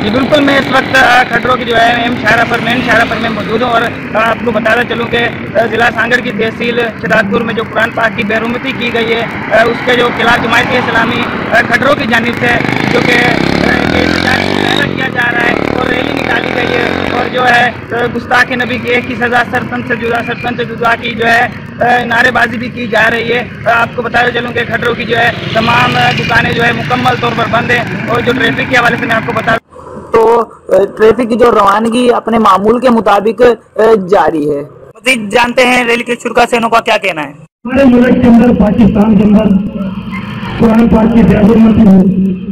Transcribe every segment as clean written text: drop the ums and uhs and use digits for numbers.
जी बिल्कुल, मैं इस वक्त खटरों की जो है मेन शाहरा पर में मौजूद हूँ और आपको बताना चलूँ कि ज़िला सांगड़ की तहसील शदादपुर में जो कुरान पाक की बेरुमती की गई है उसके जो खिलाफ जमायत इस्लामी खटरों की जानिब से जो कि किया जा रहा है और रैली निकाली गई है और जो है गुस्ताख नबी की एक ही सज़ा सरपंच से जुदा की जो है नारेबाजी भी की जा रही है। आपको बताया चलूँ कि खटरों की जो है तमाम दुकानें जो है मुकम्मल तौर पर बंद है और जो ट्रैफिक के हवाले से मैं आपको बता तो ट्रैफिक की जो रवानगी अपने मामूल के मुताबिक जारी है। मज़ीद जानते हैं रैली के शुरा से का क्या कहना है। हमारे मुल्क के अंदर पाकिस्तान के अंदर कुरान पाक की बेरुमती हो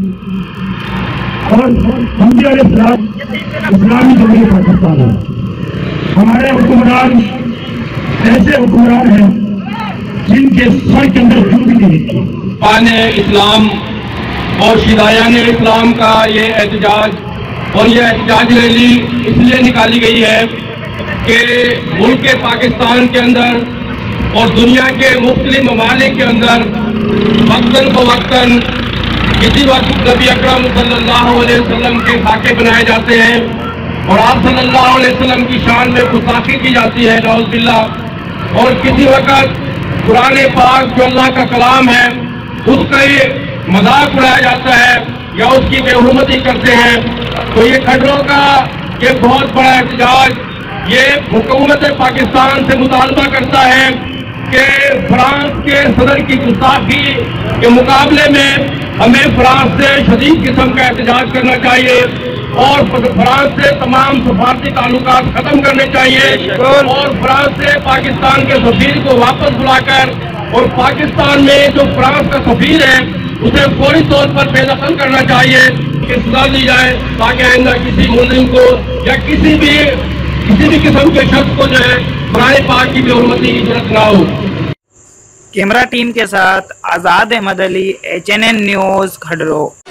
और हमदी वाले इस्लामी जमहूरियत पाकिस्तान है। हमारे हुक्मरान ऐसे हुक्मरान हैं जिनके सर के अंदर जूती नहीं। पाने इस्लाम और शिदायान इस्लाम का ये एहतजाज और ये एहतजाज रैली इसलिए निकाली गई है कि मुल्क पाकिस्तान के अंदर और दुनिया के मुख्तलिफ ममालिक के अंदर वक्तन फ़वक्तन किसी वक्त नबी अकरम सल्लल्लाहु अलैहि वसल्लम के खाके बनाए जाते हैं और आप सल्लल्लाहु अलैहि वसल्लम की शान में गुस्ताखी की जाती है नऊज़ बिल्लाह। और किसी वक्त कुरान पाक जो अल्लाह का कलाम है उसका ये मजाक उड़ाया जाता है या उसकी बेहुरमती करते हैं। तो ये खटरों का ये बहुत बड़ा एहतजाज ये हुकूमत पाकिस्तान से मुतालबा करता है कि फ्रांस के सदर की गुस्ताखी के मुकाबले में हमें फ्रांस से शदीद किस्म का एहतजाज करना चाहिए और फ्रांस से तमाम सफारती ताल्लुकात खत्म करने चाहिए और फ्रांस से पाकिस्तान के सफीर को वापस बुलाकर और पाकिस्तान में जो फ्रांस का सफीर है उसे फौरी तौर पर बेदखल करना चाहिए कि सजा दी जाए ताकि आइंदा किसी मुजरिम को या किसी भी किस्म के शख्स को जो है कुरान पाक की बेहुरमती की जरूरत ना हो। कैमरा टीम के साथ आज़ाद अहमद अली, HNN न्यूज़ खडरो।